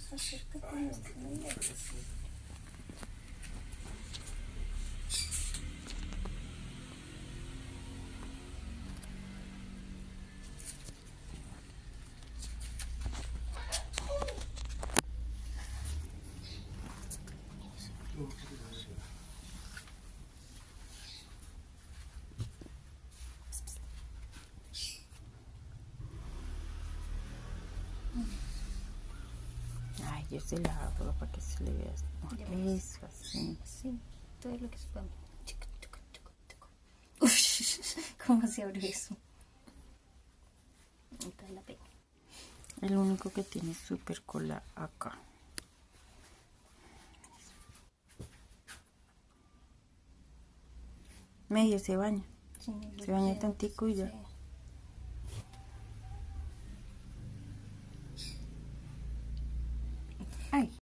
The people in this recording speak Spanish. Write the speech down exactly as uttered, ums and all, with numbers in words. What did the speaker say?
Acércate, no estés muy lejos. Ay, yo se la abro para que se le vea. No, eso, así. Sí, todo lo que se pueda. Uf, ¿cómo se abre eso? Entonces la pego. El único que tiene súper cola acá. Medio se baña. Sí, Se baña tantico y ya. Sí. Ay.